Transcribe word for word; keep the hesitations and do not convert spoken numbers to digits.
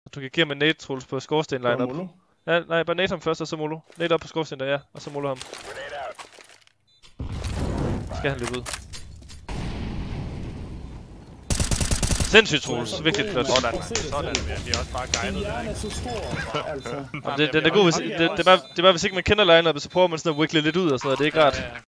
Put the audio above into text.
Du kan give ham en nade, Troels, på skorsten line-up. Ja, nej, bare nade ham først, og så molo. Nade op på skorsten der, ja. Og så molo ham. Skal han løbe ud. Sindssygt, Troels. Virkelig flot. Sådan, sådan. Vi er også bare guidet der, ikke? Det, den er god, hvis, det, det, er bare, det er bare, hvis ikke man kender line-up'et, så prøver man sådan at wiggle lidt ud og sådan noget. Det er ikke rart.